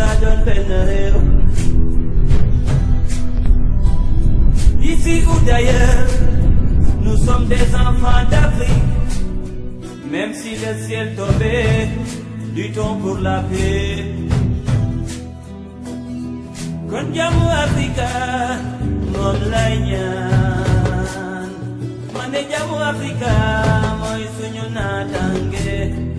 Africa doon benn réew. Ici ou d'ailleurs, nous sommes des enfants d'Afrique. Même si le ciel tombait, luttons pour la paix. Kon jàmmu Africa moom lay ñaan. Man de jàmmu Africa mooy suñu naataange.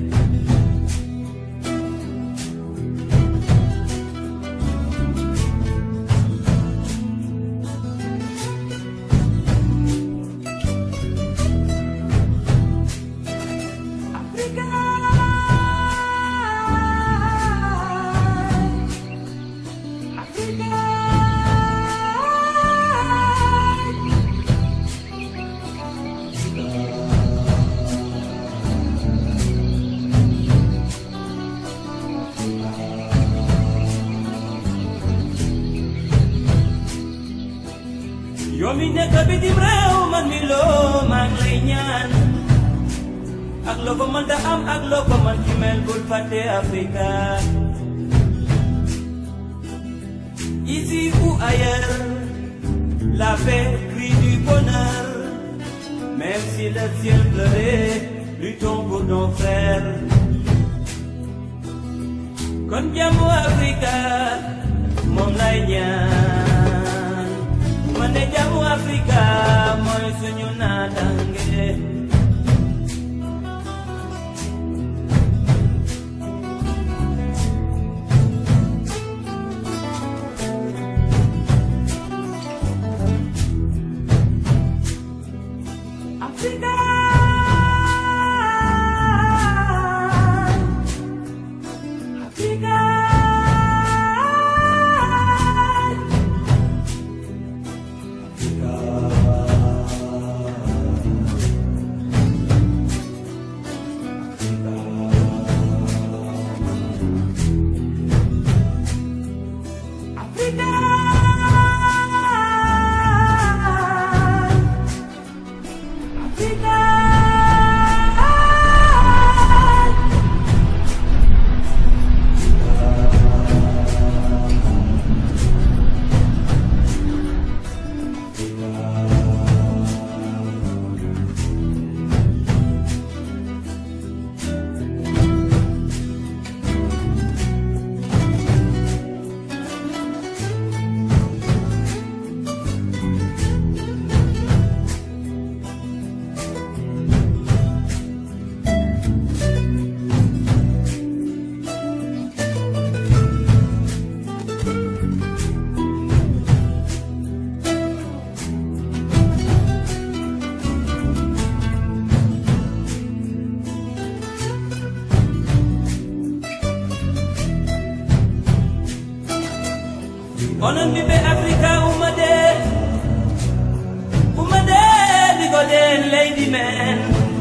Yo mi nekk bitim réew man mi loo maa ngi lay ñaan ak loo ko mën ta am ak loo ko mën ci mel bul fàtte Africa. Ici ou ailleurs, la paix crie du bonheur. Même si le ciel pleurait, luttons pour nos frères. Kon jàmmu Africa moom lay ñaan. Man de jàmmu Africa mooy suñu naataange. Africa. Onon ɓiɓɓe Africa ummade ɗigoɗen leydi men.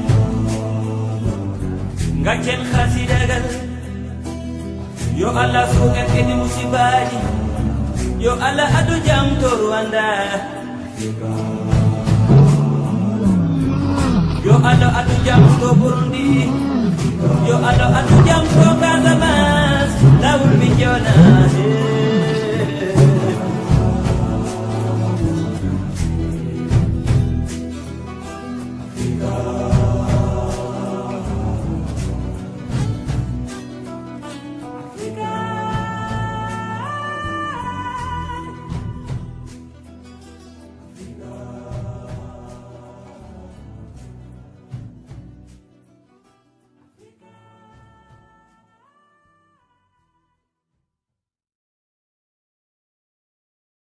Gaccen hasidagal yo Allah suuƙen kedi musibaji. Yo Allah adu jam to Rwanda. Yo Allah adu jam to Burundi. Yo Allah adu jam to Casamance. Lawol mi jona